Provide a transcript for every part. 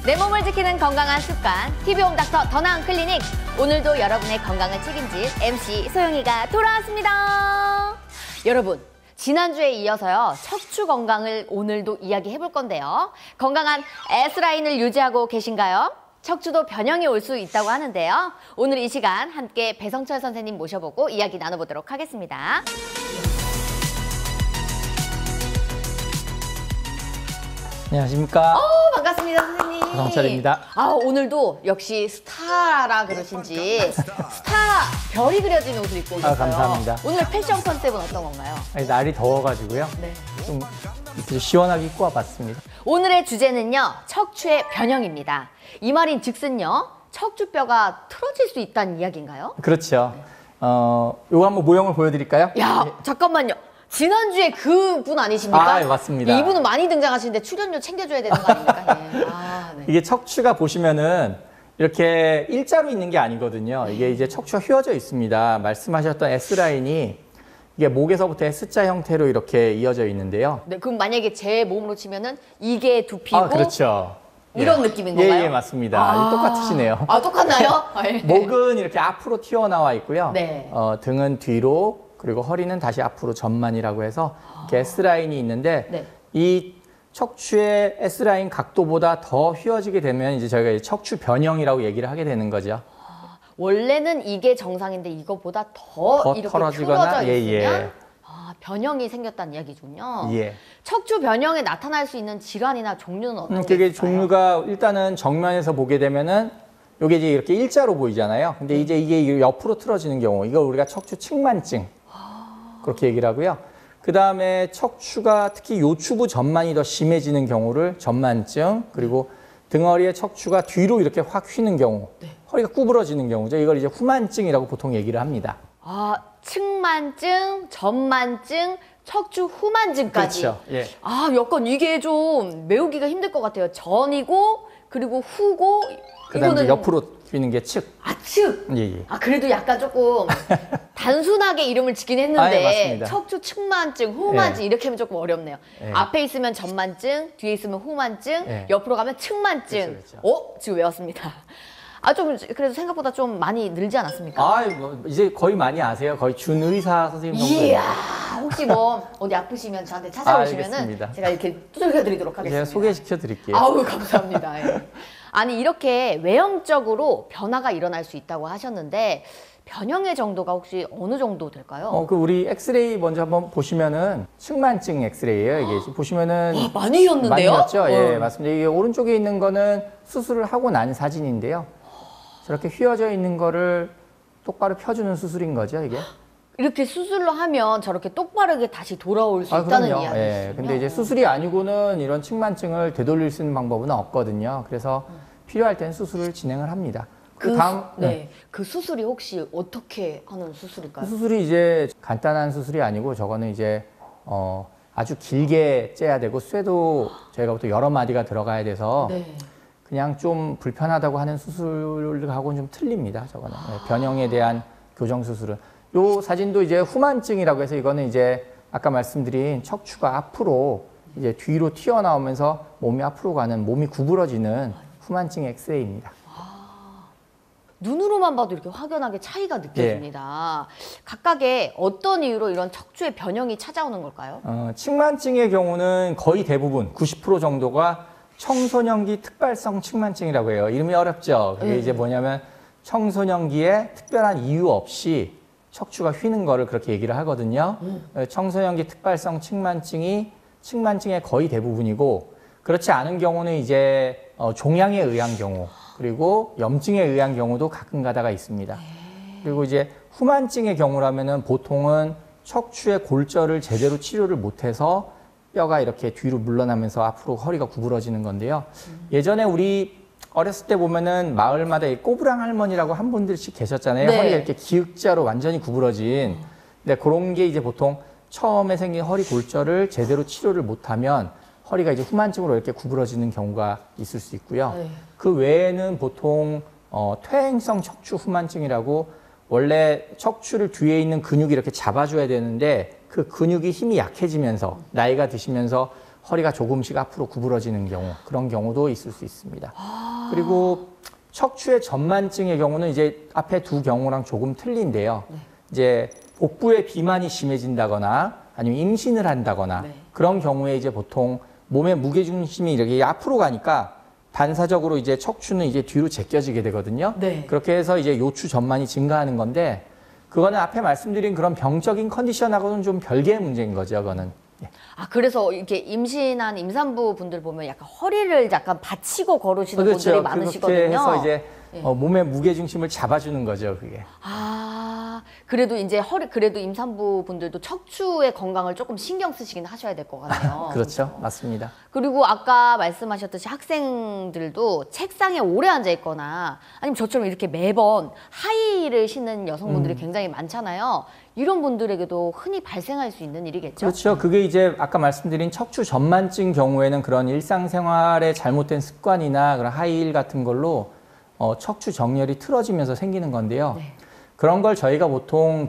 내 몸을 지키는 건강한 습관, TV홈 닥터 더 나은 클리닉. 오늘도 여러분의 건강을 책임질 MC 소영이가 돌아왔습니다. 여러분, 지난주에 이어서요, 척추 건강을 오늘도 이야기해볼 건데요. 건강한 S라인을 유지하고 계신가요? 척추도 변형이 올 수 있다고 하는데요. 오늘 이 시간 함께 배성철 선생님 모셔보고 이야기 나눠보도록 하겠습니다. 안녕하십니까. 반갑습니다, 선생님. 배성철입니다. 오늘도 역시 스타라 그러신지 스타 별이 그려진 옷을 입고 오셨어요. 감사합니다. 오늘 패션 컨셉은 어떤 건가요? 날이 더워가지고요. 네. 좀 시원하게 입고 와봤습니다. 오늘의 주제는요, 척추의 변형입니다. 이 말인 즉슨요, 척추뼈가 틀어질 수 있다는 이야기인가요? 그렇죠. 요거 한번 모형을 보여드릴까요? 야, 잠깐만요. 지난주에 그분 아니십니까? 맞습니다. 이분은 많이 등장하시는데 출연료 챙겨줘야 되는 거 아닙니까? 네. 이게 척추가 보시면은 이렇게 일자로 있는 게 아니거든요. 이게 이제 척추가 휘어져 있습니다. 말씀하셨던 S라인이 이게 목에서부터 S자 형태로 이렇게 이어져 있는데요. 네, 그럼 만약에 제 몸으로 치면은 이게 두피고 그렇죠. 이런 느낌인 건가요? 예, 맞습니다. 똑같으시네요. 똑같나요? 목은 이렇게 앞으로 튀어나와 있고요. 네. 등은 뒤로, 그리고 허리는 다시 앞으로 전만이라고 해서 이렇게 S라인이 있는데, 네. 이 척추의 S라인 각도보다 더 휘어지게 되면 이제 저희가 이제 척추 변형이라고 얘기를 하게 되는 거죠. 원래는 이게 정상인데 이거보다 더 이렇게 털어지거나, 틀어져 있으면 예. 변형이 생겼다는 이야기군요. 예. 척추 변형에 나타날 수 있는 질환이나 종류는 어떤 게 그게 있을까요? 종류가 일단은 정면에서 보게 되면은 요게 이제 이렇게 일자로 보이잖아요. 근데 이제 이게 옆으로 틀어지는 경우, 이걸 우리가 척추 측만증 그렇게 얘기를 하고요. 그 다음에 척추가 특히 요추부 전만이 더 심해지는 경우를 전만증, 그리고 등허리의 척추가 뒤로 이렇게 확 휘는 경우, 허리가 구부러지는 경우죠. 이걸 이제 후만증이라고 보통 얘기를 합니다. 측만증, 전만증, 척추 후만증까지. 그렇죠. 예. 약간 이게 좀 메우기가 힘들 것 같아요. 전이고 그리고 후고. 그다음 이제 옆으로 휘는 게 측. 측. 예. 그래도 약간 조금 단순하게 이름을 짓긴 했는데 맞습니다. 척추 측만증, 후만증 이렇게 하면 조금 어렵네요. 예. 앞에 있으면 전만증, 뒤에 있으면 후만증, 옆으로 가면 측만증. 그렇죠. 지금 외웠습니다. 좀 그래도 생각보다 좀 많이 늘지 않았습니까? 이제 거의 많이 아세요. 거의 준의사 선생님 정도. 이야, 혹시 어디 아프시면 저한테 찾아오시면은 알겠습니다. 제가 이렇게 두들겨드리도록 하겠습니다. 제가 소개시켜 드릴게요. 감사합니다. 예. 아니, 이렇게 외형적으로 변화가 일어날 수 있다고 하셨는데 변형의 정도가 혹시 어느 정도 될까요? 우리 엑스레이 먼저 한번 보시면은 측만증 엑스레이예요. 이게 지금 보시면은 많이 혔는데요? 많이였죠. 예, 맞습니다. 이게 오른쪽에 있는 거는 수술을 하고 난 사진인데요. 저렇게 휘어져 있는 거를 똑바로 펴주는 수술인 거죠, 이게. 이렇게 수술로 하면 저렇게 똑바르게 다시 돌아올 수 있다는 그럼요. 이야기죠. 예, 근데 이제 수술이 아니고는 이런 측만증을 되돌릴 수 있는 방법은 없거든요. 그래서 필요할 땐 수술을 진행을 합니다. 그 수술이 혹시 어떻게 하는 수술일까요? 그 수술이 이제 간단한 수술이 아니고 저거는 이제 아주 길게 째야 되고 쇠도 저희가 보통 여러 마디가 들어가야 돼서 그냥 좀 불편하다고 하는 수술하고는 좀 틀립니다. 저거는 변형에 대한 교정 수술은. 요 사진도 이제 후만증이라고 해서 이거는 이제 아까 말씀드린 척추가 앞으로 이제 뒤로 튀어나오면서 몸이 앞으로 가는, 몸이 구부러지는 후만증 엑스레이입니다. 눈으로만 봐도 이렇게 확연하게 차이가 느껴집니다. 각각의 어떤 이유로 이런 척추의 변형이 찾아오는 걸까요? 측만증의 경우는 거의 대부분 90% 정도가 청소년기 특발성 측만증이라고 해요. 이름이 어렵죠. 그게 이제 뭐냐면 청소년기에 특별한 이유 없이 척추가 휘는 거를 그렇게 얘기를 하거든요. 청소년기 특발성 측만증이 측만증의 거의 대부분이고, 그렇지 않은 경우는 이제 종양에 의한 경우, 그리고 염증에 의한 경우도 가끔 가다가 있습니다. 그리고 이제 후만증의 경우라면은 보통은 척추의 골절을 제대로 치료를 못해서 뼈가 이렇게 뒤로 물러나면서 앞으로 허리가 구부러지는 건데요. 예전에 우리 어렸을 때 보면은 마을마다 꼬부랑 할머니라고 한 분들씩 계셨잖아요. 허리가 이렇게 기역자로 완전히 구부러진. 근데 그런 게 이제 보통 처음에 생긴 허리 골절을 제대로 치료를 못하면 허리가 이제 후만증으로 이렇게 구부러지는 경우가 있을 수 있고요. 그 외에는 보통 퇴행성 척추 후만증이라고 원래 척추를 뒤에 있는 근육이 이렇게 잡아줘야 되는데 그 근육이 힘이 약해지면서 나이가 드시면서 허리가 조금씩 앞으로 구부러지는 경우, 그런 경우도 있을 수 있습니다. 그리고 척추의 전만증의 경우는 이제 앞에 두 경우랑 조금 틀린데요. 이제 복부의 비만이 심해진다거나 아니면 임신을 한다거나 그런 경우에 이제 보통 몸의 무게중심이 이렇게 앞으로 가니까 반사적으로 이제 척추는 이제 뒤로 제껴지게 되거든요. 그렇게 해서 이제 요추 전만이 증가하는 건데 그거는 앞에 말씀드린 그런 병적인 컨디션하고는 좀 별개의 문제인 거죠, 그거는. 아, 그래서 이렇게 임신한 임산부 분들 보면 약간 허리를 약간 받치고 걸으시는 그렇죠. 분들이 많으시거든요. 그렇게 해서 이제 몸의 무게중심을 잡아주는 거죠, 그게. 아, 그래도 이제 그래도 임산부 분들도 척추의 건강을 조금 신경 쓰시긴 하셔야 될 것 같네요. 그렇죠. 맞습니다. 그리고 아까 말씀하셨듯이 학생들도 책상에 오래 앉아 있거나 아니면 저처럼 이렇게 매번 하이힐을 신는 여성분들이 굉장히 많잖아요. 이런 분들에게도 흔히 발생할 수 있는 일이겠죠? 그렇죠. 그게 이제 아까 말씀드린 척추 전만증 경우에는 그런 일상생활의 잘못된 습관이나 그런 하이힐 같은 걸로 척추 정렬이 틀어지면서 생기는 건데요. 그런 걸 저희가 보통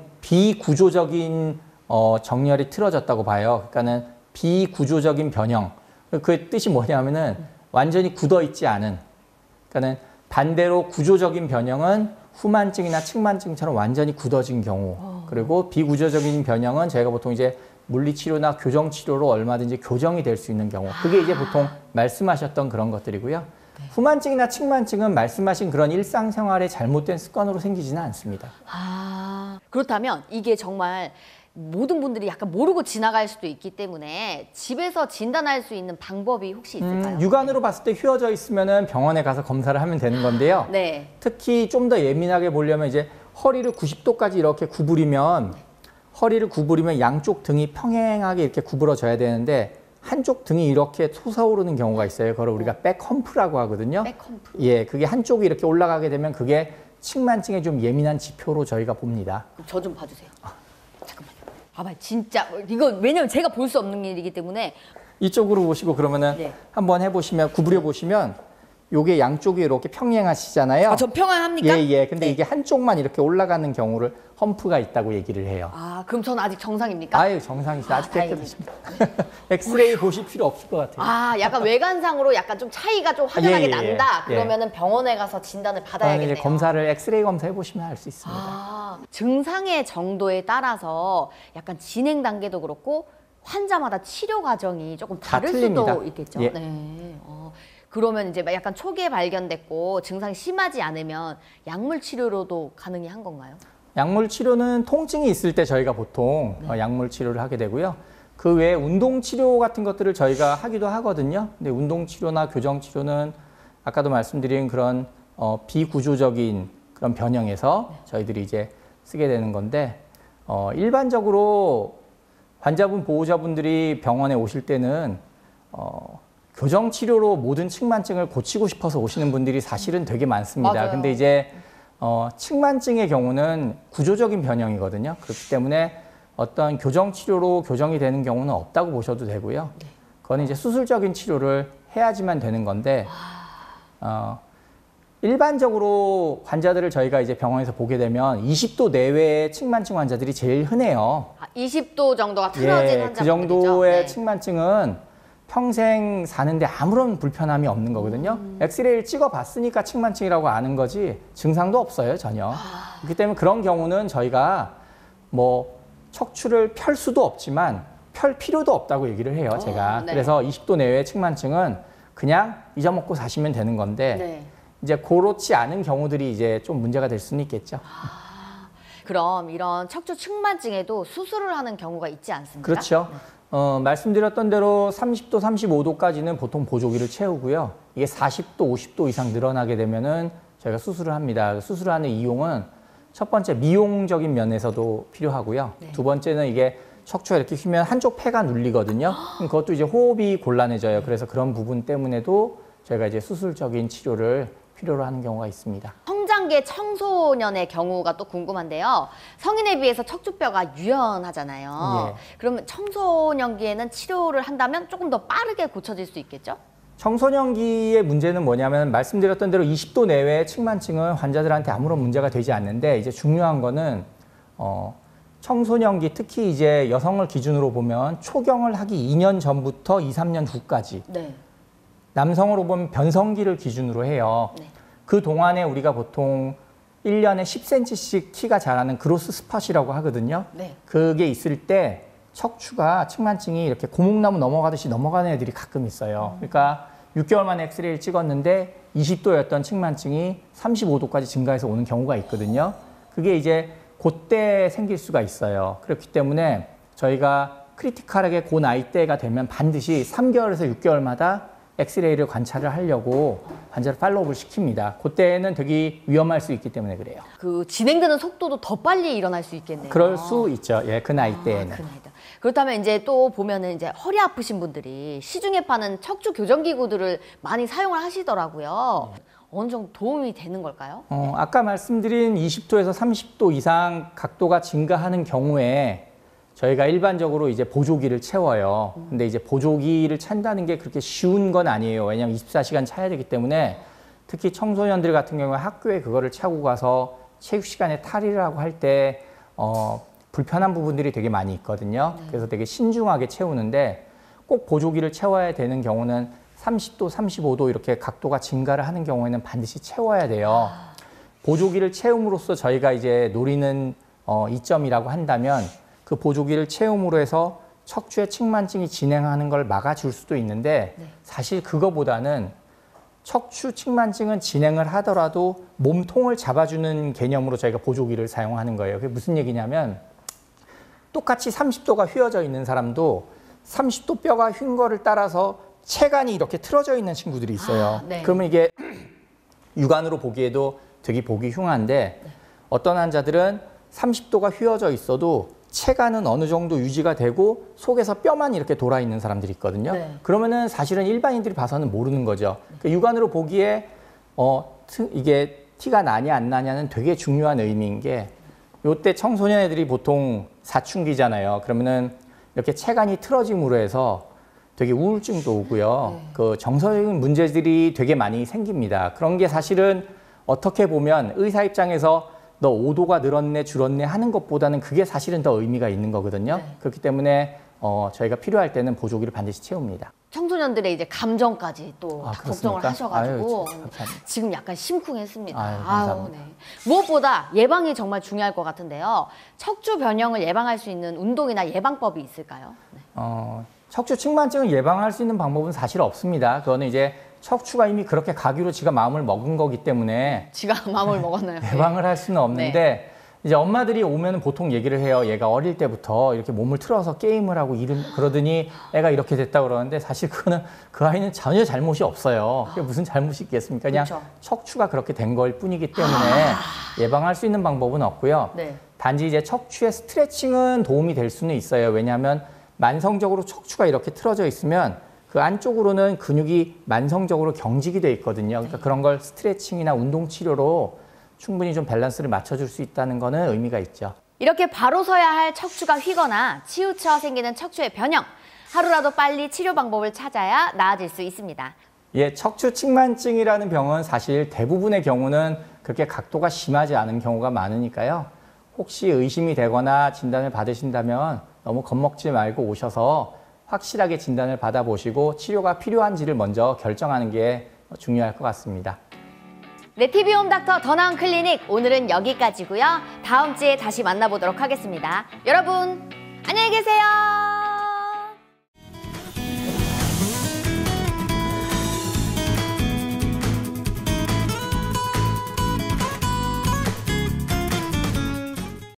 비구조적인 정렬이 틀어졌다고 봐요. 그러니까는 비구조적인 변형. 그 뜻이 뭐냐면은 완전히 굳어 있지 않은. 그러니까는 반대로 구조적인 변형은 후만증이나 측만증처럼 완전히 굳어진 경우. 그리고 비구조적인 변형은 저희가 보통 이제 물리치료나 교정치료로 얼마든지 교정이 될 수 있는 경우. 그게 이제 보통 말씀하셨던 그런 것들이고요. 후만증이나 측만증은 말씀하신 그런 일상생활의 잘못된 습관으로 생기지는 않습니다. 아, 그렇다면 이게 정말 모든 분들이 약간 모르고 지나갈 수도 있기 때문에 집에서 진단할 수 있는 방법이 혹시 있을까요? 육안으로 봤을 때 휘어져 있으면 병원에 가서 검사를 하면 되는 건데요. 특히 좀 더 예민하게 보려면 이제 허리를 90도까지 이렇게 구부리면 허리를 구부리면 양쪽 등이 평행하게 이렇게 구부러져야 되는데 한쪽 등이 이렇게 솟아오르는 경우가 있어요. 그걸 우리가 백험프라고 하거든요. 백험프. 예, 그게 한쪽이 이렇게 올라가게 되면 그게 측만증의 좀 예민한 지표로 저희가 봅니다. 저 좀 봐주세요. 잠깐만요. 봐봐요. 진짜 이거 왜냐면 제가 볼 수 없는 일이기 때문에 이쪽으로 보시고 그러면은 한번 해보시면 구부려 보시면 요게 양쪽이 이렇게 평행하시잖아요. 아, 저 평행합니까? 예. 근데 이게 한쪽만 이렇게 올라가는 경우를 험프가 있다고 얘기를 해요. 아, 그럼 전 아직 정상입니까? 아유, 정상이시다. 아주 깨끗하십니다. 엑스레이 보실 필요 없을 것 같아요. 아, 약간 외관상으로 약간 좀 차이가 좀 확연하게 난다. 그러면은 병원에 가서 진단을 받아야겠네요. 이제 검사를 엑스레이 검사해 보시면 알 수 있습니다. 아, 증상의 정도에 따라서 약간 진행 단계도 그렇고 환자마다 치료 과정이 조금 다를 수도 있겠죠. 예. 네. 그러면 이제 약간 초기에 발견됐고 증상이 심하지 않으면 약물 치료로도 가능이 한 건가요? 약물 치료는 통증이 있을 때 저희가 보통 약물 치료를 하게 되고요. 그 외에 운동 치료 같은 것들을 저희가 하기도 하거든요. 근데 운동 치료나 교정 치료는 아까도 말씀드린 그런 비구조적인 그런 변형에서 저희들이 이제 쓰게 되는 건데 일반적으로 환자분 보호자분들이 병원에 오실 때는 교정 치료로 모든 측만증을 고치고 싶어서 오시는 분들이 사실은 되게 많습니다. 맞아요. 근데 이제 측만증의 경우는 구조적인 변형이거든요. 그렇기 때문에 어떤 교정 치료로 교정이 되는 경우는 없다고 보셔도 되고요. 그건 이제 수술적인 치료를 해야지만 되는 건데 일반적으로 환자들을 저희가 이제 병원에서 보게 되면 20도 내외의 측만증 환자들이 제일 흔해요. 20도 정도가 틀어진 환자분들이죠? 그 정도의 측만증은 평생 사는데 아무런 불편함이 없는 거거든요. 엑스레이를 찍어봤으니까 측만증이라고 아는 거지 증상도 없어요, 전혀. 그렇기 때문에 그런 경우는 저희가 뭐 척추를 펼 수도 없지만 펼 필요도 없다고 얘기를 해요, 제가. 그래서 20도 내외의 측만증은 그냥 잊어먹고 사시면 되는 건데 이제 그렇지 않은 경우들이 이제 좀 문제가 될 수는 있겠죠. 그럼 이런 척추 측만증에도 수술을 하는 경우가 있지 않습니까? 그렇죠. 말씀드렸던 대로 30도, 35도까지는 보통 보조기를 채우고요. 이게 40도, 50도 이상 늘어나게 되면은 저희가 수술을 합니다. 수술하는 이용은 첫 번째 미용적인 면에서도 필요하고요. 두 번째는 이게 척추가 이렇게 휘면 한쪽 폐가 눌리거든요. 그럼 그것도 이제 호흡이 곤란해져요. 그래서 그런 부분 때문에도 저희가 이제 수술적인 치료를 필요로 하는 경우가 있습니다. 성장기 청소년의 경우가 또 궁금한데요. 성인에 비해서 척추뼈가 유연하잖아요. 그러면 청소년기에는 치료를 한다면 조금 더 빠르게 고쳐질 수 있겠죠? 청소년기의 문제는 뭐냐면 말씀드렸던 대로 20도 내외의 측만증은 환자들한테 아무런 문제가 되지 않는데 이제 중요한 거는 청소년기, 특히 이제 여성을 기준으로 보면 초경을 하기 2년 전부터 2, 3년 후까지 네. 남성으로 보면 변성기를 기준으로 해요. 네. 그 동안에 우리가 보통 1년에 10cm씩 키가 자라는 그로스 스팟이라고 하거든요. 네. 그게 있을 때 척추가 측만증이 이렇게 고목나무 넘어가듯이 넘어가는 애들이 가끔 있어요. 그러니까 6개월 만에 엑스레이를 찍었는데 20도였던 측만증이 35도까지 증가해서 오는 경우가 있거든요. 그게 이제 그때 생길 수가 있어요. 그렇기 때문에 저희가 크리티컬하게 그 나이대가 되면 반드시 3개월에서 6개월마다 엑스레이를 관찰을 하려고 환자를 팔로우업을 시킵니다. 그때는 되게 위험할 수 있기 때문에 그래요. 그 진행되는 속도도 더 빨리 일어날 수 있겠네요. 그럴 수 있죠. 예, 그 나이대에는. 그 나이대. 그렇다면 이제 또 보면은 이제 허리 아프신 분들이 시중에 파는 척추 교정 기구들을 많이 사용을 하시더라고요. 어느 정도 도움이 되는 걸까요? 아까 말씀드린 20도에서 30도 이상 각도가 증가하는 경우에 저희가 일반적으로 이제 보조기를 채워요. 근데 이제 보조기를 찬다는 게 그렇게 쉬운 건 아니에요. 왜냐하면 24시간 차야 되기 때문에 특히 청소년들 같은 경우에 학교에 그거를 차고 가서 체육 시간에 탈의라고 할 때 불편한 부분들이 되게 많이 있거든요. 그래서 되게 신중하게 채우는데 꼭 보조기를 채워야 되는 경우는 30도, 35도 이렇게 각도가 증가를 하는 경우에는 반드시 채워야 돼요. 보조기를 채움으로써 저희가 이제 노리는 이점이라고 한다면 그 보조기를 채움으로 해서 척추의 측만증이 진행하는 걸 막아줄 수도 있는데 사실 그거보다는 척추 측만증은 진행을 하더라도 몸통을 잡아주는 개념으로 저희가 보조기를 사용하는 거예요. 그게 무슨 얘기냐면 똑같이 30도가 휘어져 있는 사람도 30도 뼈가 휜 거를 따라서 체간이 이렇게 틀어져 있는 친구들이 있어요. 네. 그러면 이게 육안으로 보기에도 되게 보기 흉한데 어떤 환자들은 30도가 휘어져 있어도 체간은 어느 정도 유지가 되고 속에서 뼈만 이렇게 돌아 있는 사람들이 있거든요. 네. 그러면은 사실은 일반인들이 봐서는 모르는 거죠. 그러니까 육안으로 보기에 이게 티가 나냐 안 나냐는 되게 중요한 의미인 게 요때 청소년 애들이 보통 사춘기잖아요. 그러면은 이렇게 체간이 틀어짐으로 해서 되게 우울증도 오고요. 그 정서적인 문제들이 되게 많이 생깁니다. 그런 게 사실은 어떻게 보면 의사 입장에서 너 5도가 늘었네 줄었네 하는 것보다는 그게 사실은 더 의미가 있는 거거든요. 그렇기 때문에 저희가 필요할 때는 보조기를 반드시 채웁니다. 청소년들의 이제 감정까지 또 걱정을 그렇습니까? 하셔가지고 아유, 감사합니다. 지금 약간 심쿵했습니다. 아유, 감사합니다. 네. 무엇보다 예방이 정말 중요할 것 같은데요. 척추 변형을 예방할 수 있는 운동이나 예방법이 있을까요? 네. 척추 측만증을 예방할 수 있는 방법은 사실 없습니다. 그거는 이제 척추가 이미 그렇게 가기로 지가 마음을 먹은 거기 때문에 지가 마음을 먹었나요? 예방을 할 수는 없는데 이제 엄마들이 오면 보통 얘기를 해요. 얘가 어릴 때부터 이렇게 몸을 틀어서 게임을 하고 그러더니 애가 이렇게 됐다 그러는데 사실 그거는 그 아이는 전혀 잘못이 없어요. 그게 무슨 잘못이 있겠습니까? 그냥 그렇죠. 척추가 그렇게 된 걸 뿐이기 때문에 예방할 수 있는 방법은 없고요. 네. 단지 이제 척추의 스트레칭은 도움이 될 수는 있어요. 왜냐하면 만성적으로 척추가 이렇게 틀어져 있으면 그 안쪽으로는 근육이 만성적으로 경직이 돼 있거든요. 그러니까 그런 걸 스트레칭이나 운동 치료로 충분히 좀 밸런스를 맞춰줄 수 있다는 거는 의미가 있죠. 이렇게 바로 서야 할 척추가 휘거나 치우쳐 생기는 척추의 변형. 하루라도 빨리 치료 방법을 찾아야 나아질 수 있습니다. 예, 척추 측만증이라는 병은 사실 대부분의 경우는 그렇게 각도가 심하지 않은 경우가 많으니까요. 혹시 의심이 되거나 진단을 받으신다면 너무 겁먹지 말고 오셔서 확실하게 진단을 받아보시고 치료가 필요한지를 먼저 결정하는 게 중요할 것 같습니다. 네, TV홈 닥터 더 나은 클리닉 오늘은 여기까지고요. 다음 주에 다시 만나보도록 하겠습니다. 여러분 안녕히 계세요.